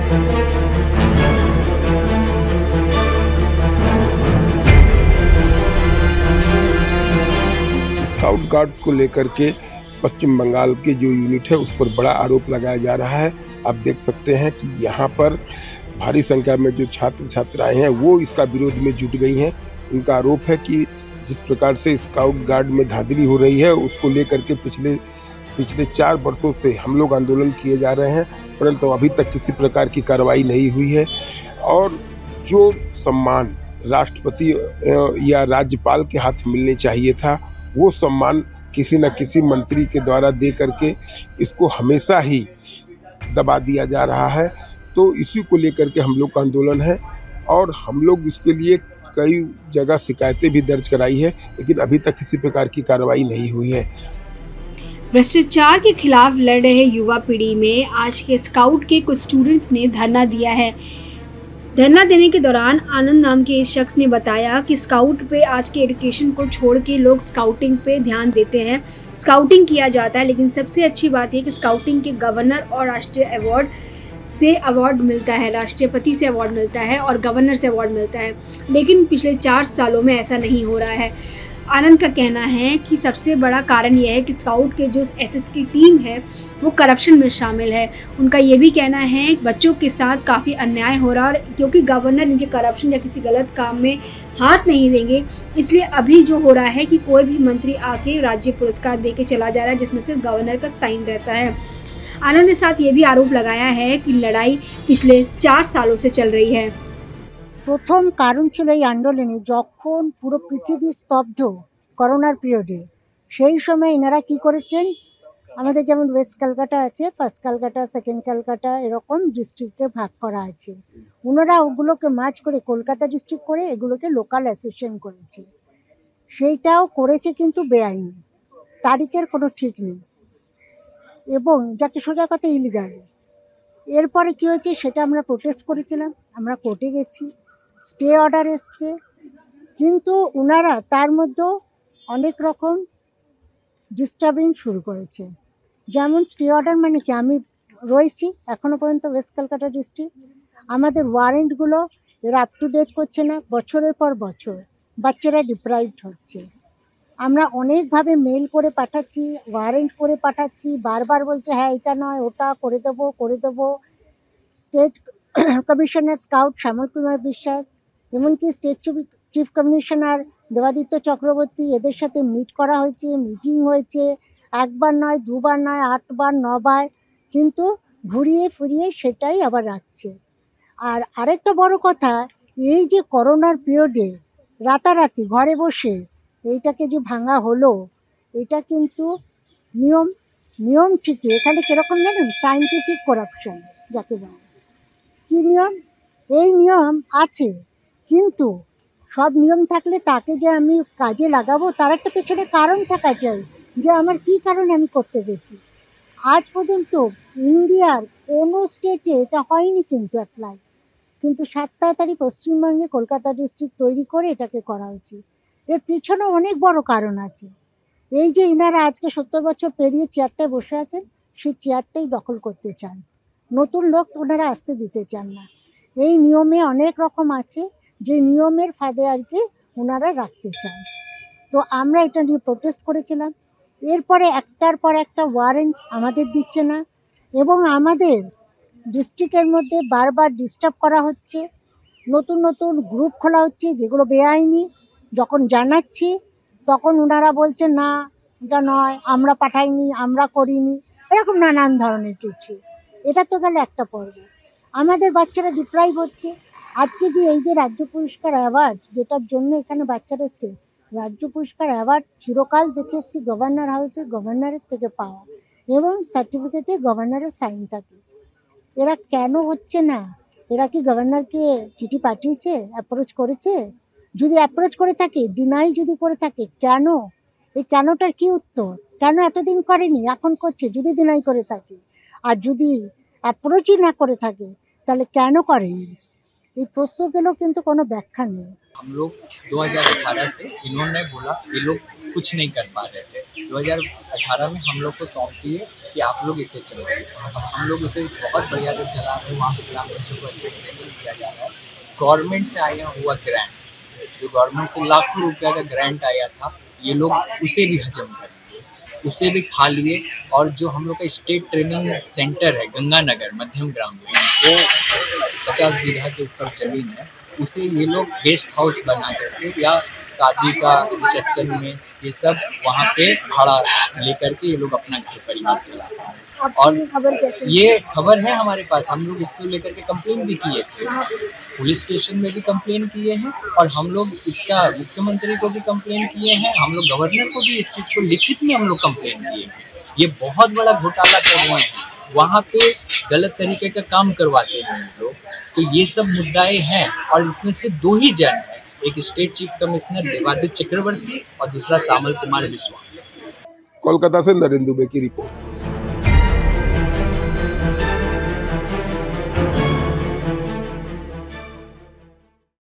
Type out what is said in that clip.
Scout guard को लेकर के पश्चिम बंगाल के जो यूनिट है उस पर बड़ा आरोप लगाया जा रहा है। आप देख सकते हैं कि यहाँ पर भारी संख्या में जो छात्र छात्राएं हैं वो इसका विरोध में जुट गई हैं। उनका आरोप है कि जिस प्रकार से स्काउट गार्ड में धांधली हो रही है उसको लेकर के पिछले 4 वर्षों से हम लोग आंदोलन किए जा रहे हैं, परंतु अभी तक किसी प्रकार की कार्रवाई नहीं हुई है। और जो सम्मान राष्ट्रपति या राज्यपाल के हाथ मिलने चाहिए था वो सम्मान किसी न किसी मंत्री के द्वारा दे करके इसको हमेशा ही दबा दिया जा रहा है। तो इसी को लेकर के हम लोग का आंदोलन है और हम लोग इसके लिए कई जगह शिकायतें भी दर्ज कराई है, लेकिन अभी तक किसी प्रकार की कार्रवाई नहीं हुई है। भ्रष्टाचार के खिलाफ लड़ रहे युवा पीढ़ी में आज के स्काउट के कुछ स्टूडेंट्स ने धरना दिया है। धरना देने के दौरान आनंद नाम के इस शख्स ने बताया कि स्काउट पे आज के एजुकेशन को छोड़ के लोग स्काउटिंग पे ध्यान देते हैं, स्काउटिंग किया जाता है, लेकिन सबसे अच्छी बात यह कि स्काउटिंग के गवर्नर और राष्ट्रीय अवार्ड मिलता है, राष्ट्रपति से अवार्ड मिलता है और गवर्नर से अवार्ड मिलता है, लेकिन पिछले 4 सालों में ऐसा नहीं हो रहा है। आनंद का कहना है कि सबसे बड़ा कारण यह है कि स्काउट के जो एसएस की टीम है वो करप्शन में शामिल है। उनका ये भी कहना है कि बच्चों के साथ काफ़ी अन्याय हो रहा है और क्योंकि गवर्नर इनके करप्शन या किसी गलत काम में हाथ नहीं देंगे, इसलिए अभी जो हो रहा है कि कोई भी मंत्री आके राज्य पुरस्कार दे के चला जा रहा है जिसमें सिर्फ गवर्नर का साइन रहता है। आनंद ने साथ ये भी आरोप लगाया है कि लड़ाई पिछले 4 सालों से चल रही है। প্রথম কারণ ছিল এই আন্দোলনে যখন পুরো পৃথিবী স্তব্ধ করোনার পিরিয়ডে, সেই সময় এনারা কি করেছেন, আমাদের যেমন ওয়েস্ট ক্যালকাটা আছে, ফার্স্ট ক্যালকাটা, সেকেন্ড ক্যালকাটা, এরকম ডিস্ট্রিক্টে ভাগ করা আছে। ওনারা ওগুলোকে মার্চ করে কলকাতা ডিস্ট্রিক্ট করে এগুলোকে লোকাল অ্যাসোসিয়েশন করেছে। সেইটাও করেছে কিন্তু বেআইনি, তারিখের কোনো ঠিক নেই এবং যাকে সোজা কথা ইলিগালি। এরপরে কী হয়েছে সেটা আমরা প্রোটেস্ট করেছিলাম, আমরা কোর্টে গেছি, স্টে অর্ডার এসছে, কিন্তু ওনারা তার মধ্যেও অনেক রকম ডিস্টার্বিং শুরু করেছে। যেমন স্টে অর্ডার মানে কি, আমি রয়েছি এখনও পর্যন্ত ওয়েস্ট কলকাতা ডিস্ট্রিক্ট, আমাদের ওয়ারেন্টগুলো এরা আপ টু ডেট করছে না, বছরের পর বছর বাচ্চারা ডিপ্রাইভড হচ্ছে। আমরা অনেকভাবে মেল করে পাঠাচ্ছি, ওয়ারেন্ট করে পাঠাচ্ছি, বারবার বলছে হ্যাঁ এটা নয় ওটা করে দেবো। State commissioner scout Shyamal Kumar Biswas, এমনকি state chief commissioner Debaditya Chakraborty, এদের সাথে মিট করা হয়েছে, মিটিং হয়েছে, 1 বার নয় 2 বার নয় 8 বার 9 বার, কিন্তু ঘুরিয়ে ফিরিয়ে সেটাই আবার রাখছে। আর আরেকটা বড় কথা, এই যে করোনার পিরিয়ডে রাতারাতি ঘরে বসে এইটাকে যে ভাঙা হলো, এটা কিন্তু নিয়ম ঠিকই। এখানে কীরকম জানেন, সায়েন্টিফিক করাপশন যাকে বলে। কী নিয়ম? এই নিয়ম আছে, কিন্তু সব নিয়ম থাকলে তাকে যে আমি কাজে লাগাবো তার একটা পেছনে কারণ থাকা চাই, যে আমার কী কারণে আমি করতে গেছি। আজ পর্যন্ত ইন্ডিয়ার কোনো স্টেটে এটা হয়নি কিন্তু অ্যাপ্লাই, কিন্তু 7 তাড়াতাড়ি পশ্চিমবঙ্গে কলকাতা ডিস্ট্রিক্ট তৈরি করে এটাকে করা হয়েছে। এর পিছনে অনেক বড় কারণ আছে। এই যে ইনারা আজকে 70 বছর পেরিয়ে চেয়ারটায় বসে আছেন, সেই চেয়ারটাই দখল করতে চান, নতুন লোক ওনারা আসতে দিতে চান না। এই নিয়মে অনেক রকম আছে, যে নিয়মের ফাঁদে আর কি ওনারা রাখতে চান। তো আমরা এটা নিয়ে প্রোটেস্ট করেছিলাম। এরপরে একটার পর একটা ওয়ারেন্ট আমাদের দিচ্ছে না এবং আমাদের ডিস্ট্রিক্টের মধ্যে বারবার ডিস্টার্ব করা হচ্ছে, নতুন গ্রুপ খোলা হচ্ছে যেগুলো বেআইনি। যখন জানাচ্ছি তখন ওনারা বলছেন না এটা নয়, আমরা পাঠাইনি, আমরা করিনি, এরকম নানান ধরনের কিছু। এটা তো গেলে একটা পর্ব। আমাদের বাচ্চারা ডিপ্রাইভ হচ্ছে। আজকে যে এই যে রাজ্য পুরস্কার অ্যাওয়ার্ড, যেটার জন্য এখানে বাচ্চারা এসছে, রাজ্য পুরস্কার অ্যাওয়ার্ড চিরকাল দেখে এসছি গভর্নর হাউসে, গভর্নরের থেকে পাওয়া এবং সার্টিফিকেটে গভর্নরের সাইন থাকে। এরা কেন হচ্ছে না? এরা কি গভর্নরকে চিঠি পাঠিয়েছে, অ্যাপ্রোচ করেছে? যদি অ্যাপ্রোচ করে থাকে, ডিনাই যদি করে থাকে, কেন? এই কেনটার কি উত্তর? কেন এতদিন করেনি, এখন করছে? যদি ডিনাই করে থাকে, আর যদি অ্যাপ্রোচই না করে থাকে, তাহলে কেন করেনি? এই প্রশ্নগুলো কিন্তু কোনো ব্যাখ্যা নেই। हम लोग 2018 से इन्होंने बोला, ये लोग कुछ नहीं कर पा रहे थे। 2018 में हम लोग को सौंप दिए कि आप लोग इसे चलाइए। हम लोग इसे बहुत बढ़िया से चला रहे हैं। वहाँ पे ग्राम बच्चों को अच्छे ट्रेनिंग दिया जा रहा है। गवर्नमेंट से आया हुआ ग्रांट, जो गवर्नमेंट से लाखों रुपया का ग्रांट आया था, ये लोग उसे भी हजम कर लिए, उसे भी खा लिए। और जो हम लोग का स्टेट ट्रेनिंग सेंटर है गंगानगर मध्यम ग्राम में, वो 50 बीघा के ऊपर जमीन है, उसे ये लोग गेस्ट हाउस बना करके या शादी का रिसेप्शन में ये सब वहाँ पे भाड़ा लेकर के ये लोग अपना घर परिवार चलाते हैं। और खबर कैसे? ये खबर है हमारे पास, हम लोग इसको लेकर के कंप्लेन भी किए थे, पुलिस स्टेशन में भी कंप्लेन किए हैं और हम लोग इसका मुख्यमंत्री को भी कंप्लेन किए हैं, हम लोग गवर्नर को भी इस चीज़ को लिखित में हम लोग कंप्लेन किए हैं। ये बहुत बड़ा घोटाला कर रहे हैं, वहाँ पे गलत तरीके का काम करवाते हैं हम लोग। तो ये सब मुद्दाएं हैं और इसमें से 2 ही जन है, एक state chief commissioner Devaditya Chakravarti और दूसरा सामल कुमार बिस्वा। कोलकाता से नरेंद्र दुबे की रिपोर्ट।